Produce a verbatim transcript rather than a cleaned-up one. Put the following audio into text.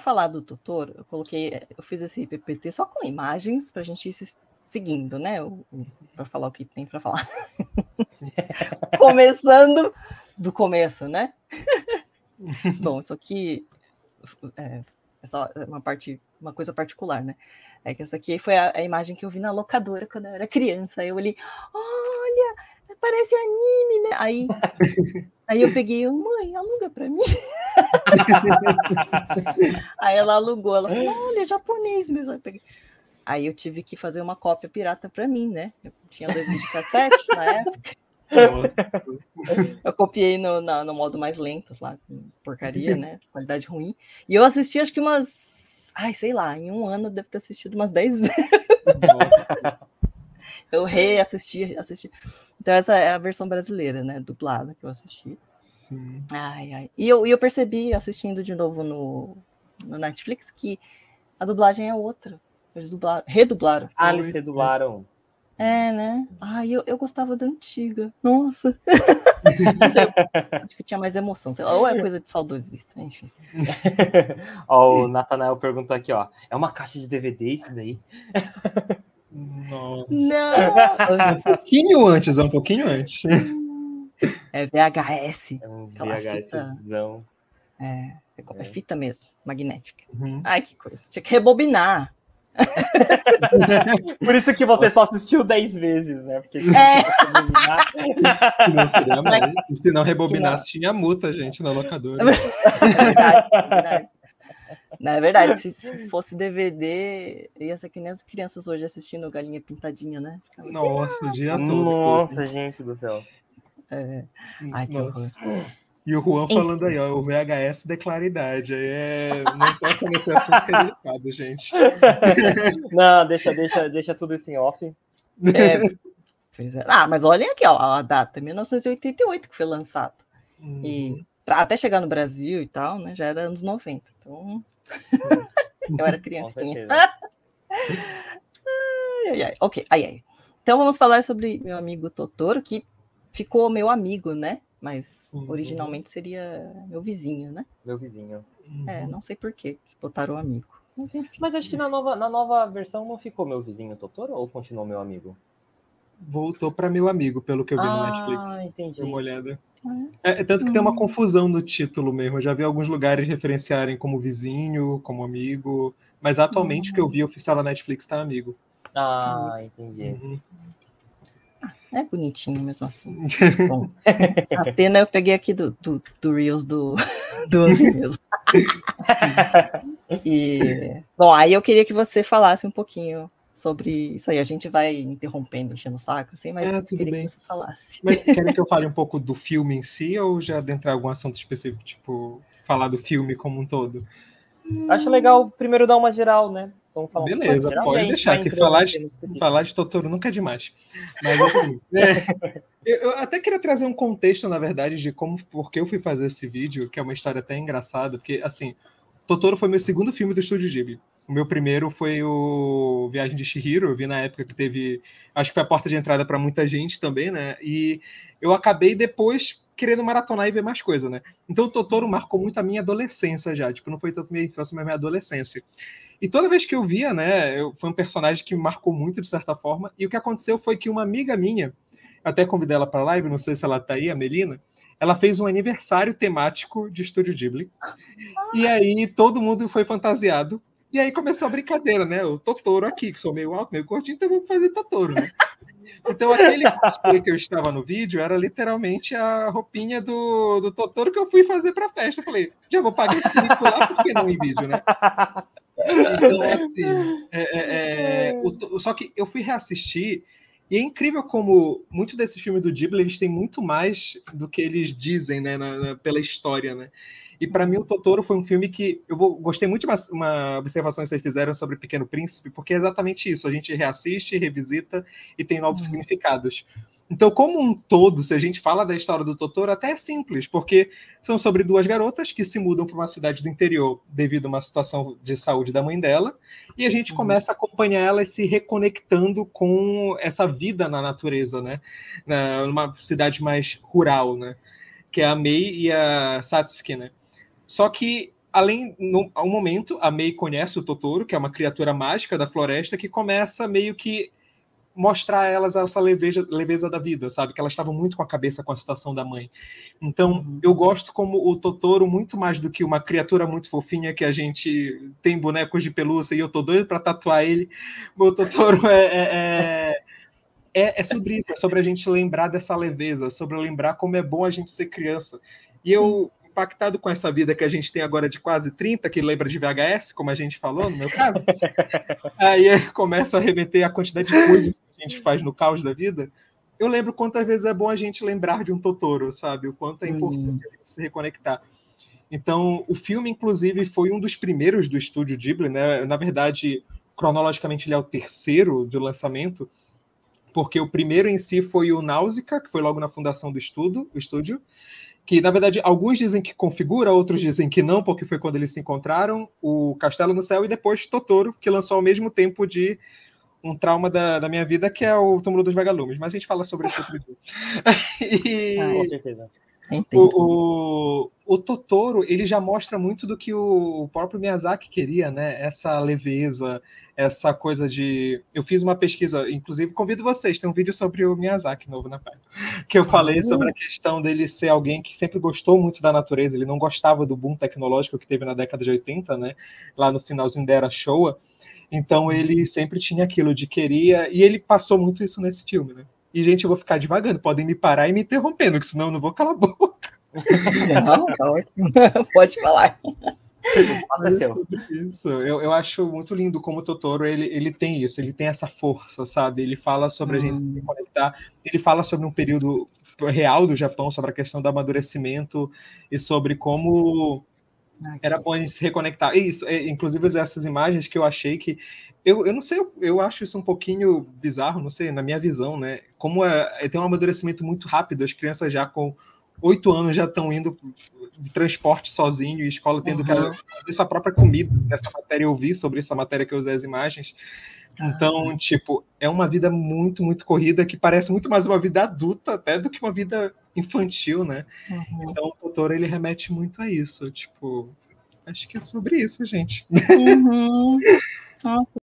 falar do Totoro, eu coloquei, eu fiz esse P P T só com imagens pra gente ir se seguindo, né? Para falar o que tem para falar. Começando do começo, né? Bom, isso aqui é, é só uma parte, uma coisa particular, né? É que essa aqui foi a, a imagem que eu vi na locadora quando eu era criança. Aí eu olhei, olha, parece anime, né? Aí, aí eu peguei, mãe, aluga para mim. Aí ela alugou, ela falou, olha, é japonês mesmo. Aí eu, peguei. Aí eu tive que fazer uma cópia pirata para mim, né? Eu tinha dois videocassete na época. Nossa. Eu copiei no, no, no modo mais lento, lá, com porcaria, né? Qualidade ruim. E eu assisti, acho que umas... Ai, sei lá, em um ano eu devo ter assistido umas dez vezes. Eu reassisti, assisti. Então essa é a versão brasileira, né? Dublada que eu assisti. Sim. Ai, ai. E eu, e eu percebi, assistindo de novo no, no Netflix, que a dublagem é outra. Eles dublaram, redublaram. Ah, eles redublaram. É, né? Ai, eu, eu gostava da antiga. Nossa. Acho que tinha mais emoção. Sei lá, ou é coisa de saudosista, enfim. Ó, o Nathanael perguntou aqui, ó. É uma caixa de D V D isso daí? Nossa. Não! Um pouquinho antes, é um pouquinho antes. É V H S. É um aquela V H S. Fita, é, é fita mesmo, magnética. Uhum. Ai, que coisa. Tinha que rebobinar. Por isso que você só assistiu dez vezes, né? Porque é. Não seria mais. Se não rebobinasse, tinha multa, gente, na locadora. É verdade, é verdade. Não, é verdade, se, se fosse D V D, ia ser que nem as crianças hoje assistindo Galinha Pintadinha, né? Nossa, o dia todo. Nossa, gente do céu. É. Ai, que horror. E o Juan falando aí, ó, o V H S declara idade. Aí é... Não toca nesse assunto que é delicado, gente. Não, deixa, deixa, deixa tudo isso em off. É... Ah, mas olhem aqui, ó, a data, mil novecentos e oitenta e oito que foi lançado. Uhum. E pra, até chegar no Brasil e tal, né, já era anos noventa. Então, eu era criancinha. ai, ai, ok, ai, ai. Então vamos falar sobre meu amigo Totoro, que ficou meu amigo, né? Mas uhum. originalmente seria meu vizinho, né? Meu vizinho. Uhum. É, não sei por que botaram amigo. Mas, enfim. Mas acho que na nova, na nova versão não ficou meu vizinho Totoro ou continuou meu amigo? Voltou para meu amigo, pelo que eu vi ah, no Netflix. Ah, entendi. Dê uma olhada. É, é tanto que uhum. tem uma confusão no título mesmo. Eu já vi alguns lugares referenciarem como vizinho, como amigo. Mas atualmente uhum. o que eu vi oficial da Netflix tá amigo. Ah, entendi. Uhum. É bonitinho mesmo assim. Bom, a cena eu peguei aqui do, do, do Reels do, do mesmo. E, bom, aí eu queria que você falasse um pouquinho sobre isso aí. A gente vai interrompendo, enchendo o saco, assim, mas é, eu queria bem. que você falasse. Mas querem que eu fale um pouco do filme em si ou já adentrar algum assunto específico, tipo, falar do filme como um todo? Acho legal primeiro dar uma geral, né? Vamos falar Beleza, um geral, pode deixar, que falar de, falar de Totoro nunca é demais. Mas assim, é, eu, eu até queria trazer um contexto, na verdade, de como, porque eu fui fazer esse vídeo, que é uma história até engraçada, porque, assim, Totoro foi meu segundo filme do Estúdio Ghibli. O meu primeiro foi o Viagem de Chihiro, eu vi na época que teve, acho que foi a porta de entrada para muita gente também, né? E eu acabei depois querendo maratonar e ver mais coisa, né? Então o Totoro marcou muito a minha adolescência já, tipo, não foi tanto minha infância, mas minha adolescência. E toda vez que eu via, né, eu, foi um personagem que me marcou muito, de certa forma, e o que aconteceu foi que uma amiga minha, até convidei ela para a live, não sei se ela tá aí, a Melina, ela fez um aniversário temático de Estúdio Ghibli, e aí todo mundo foi fantasiado, e aí começou a brincadeira, né, o Totoro aqui, que sou meio alto, meio gordinho, então eu vou fazer Totoro, né? Então aquele cosplay que eu estava no vídeo era literalmente a roupinha do, do Totoro que eu fui fazer para a festa. Eu falei, já vou pagar esse mico lá, por que não em vídeo, né? Então, assim, é, é, é, o, só que eu fui reassistir e é incrível como muitos desses filmes do Ghibli, eles têm muito mais do que eles dizem, né, na, na, pela história, né? E para mim o Totoro foi um filme que eu vou, gostei muito de uma, uma observação que vocês fizeram sobre o Pequeno Príncipe, porque é exatamente isso, a gente reassiste, revisita e tem novos uhum. significados. Então, como um todo, se a gente fala da história do Totoro, até é simples, porque são sobre duas garotas que se mudam para uma cidade do interior devido a uma situação de saúde da mãe dela, e a gente uhum. começa a acompanhar elas se reconectando com essa vida na natureza, né? Numa cidade mais rural, né? Que é a Mei e a Satsuki, né? Só que além, no, ao momento, a Mei conhece o Totoro, que é uma criatura mágica da floresta, que começa meio que mostrar a elas essa leveza, leveza da vida, sabe? Que elas estavam muito com a cabeça com a situação da mãe. Então, uhum. eu gosto como o Totoro, muito mais do que uma criatura muito fofinha que a gente tem bonecos de pelúcia e eu tô doido pra tatuar ele. O Totoro é, é, é, é sobre isso, é sobre a gente lembrar dessa leveza, sobre lembrar como é bom a gente ser criança. E eu, impactado com essa vida que a gente tem agora de quase trinta, que lembra de V H S, como a gente falou, no meu caso, aí começa a remeter a quantidade de coisas que a gente faz no caos da vida. Eu lembro quantas vezes é bom a gente lembrar de um Totoro, sabe? O quanto é importante a gente se reconectar. Então, o filme, inclusive, foi um dos primeiros do estúdio Ghibli, né? Na verdade, cronologicamente, ele é o terceiro do lançamento, porque o primeiro em si foi o Náusea, que foi logo na fundação do estudo, o estúdio, que, na verdade, alguns dizem que configura, outros dizem que não, porque foi quando eles se encontraram, o Castelo no Céu, e depois Totoro, que lançou ao mesmo tempo de um trauma da, da minha vida, que é o Túmulo dos Vagalumes. Mas a gente fala sobre isso outro dia. E... Ah, com certeza. O, o, o Totoro, ele já mostra muito do que o próprio Miyazaki queria, né? Essa leveza, essa coisa de... Eu fiz uma pesquisa, inclusive convido vocês, tem um vídeo sobre o Miyazaki novo na página, que eu falei uhum. sobre a questão dele ser alguém que sempre gostou muito da natureza, ele não gostava do boom tecnológico que teve na década de oitenta, né? Lá no finalzinho da era Showa. Então ele sempre tinha aquilo de queria, e ele passou muito isso nesse filme, né? E, gente, eu vou ficar devagando, podem me parar e me interrompendo, que senão eu não vou calar a boca. Não, tá ótimo. Pode falar. Isso. Eu, eu acho muito lindo como o Totoro, ele, ele tem isso, ele tem essa força, sabe? Ele fala sobre hum. a gente se conectar, ele fala sobre um período real do Japão, sobre a questão do amadurecimento e sobre como Aqui. era bom a gente se reconectar. E isso, é, inclusive essas imagens que eu achei que Eu, eu não sei, eu, eu acho isso um pouquinho bizarro, não sei, na minha visão, né? Como é, tem um amadurecimento muito rápido, as crianças já com oito anos já estão indo de transporte sozinho, e escola tendo uhum. que fazer sua própria comida. Nessa matéria eu vi sobre essa matéria que eu usei as imagens. Então, uhum. tipo, é uma vida muito, muito corrida, que parece muito mais uma vida adulta até do que uma vida infantil, né? Uhum. Então, o Totoro, ele remete muito a isso. Tipo, acho que é sobre isso, gente. Uhum. Nossa.